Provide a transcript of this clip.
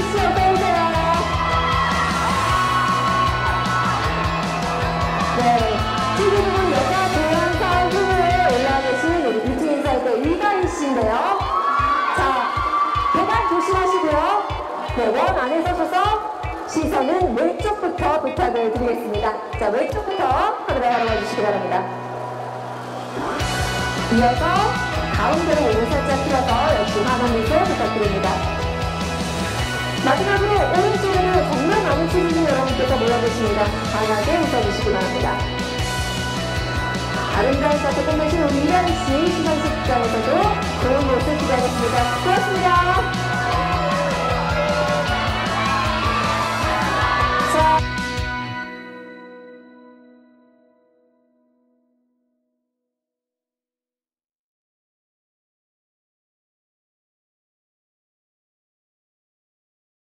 씨 어서오세요. 네, 지금은 여자 동영상 후보에 올라와 계신 우리 뷰티 인사이트 이가희 씨인데요. 자, 계단 조심하시고요. 네, 원 안에 서셔서 시선은 왼쪽부터 부탁을 드리겠습니다. 자, 왼쪽부터 카메라 바라봐 주시기 바랍니다. 이어서 가운데로 몸을 살짝 틀어서 역시 환한 미소 부탁드립니다. 마지막으로 오른쪽으로 정말 많은 시즌 여러분께서 모여계십니다. 강하게 웃어주시기 바랍니다. 아름다운 사태 끝내신 우리 이가희 씨 시상식장에서도 좋은 모습 기대하겠습니다. 고맙습니다.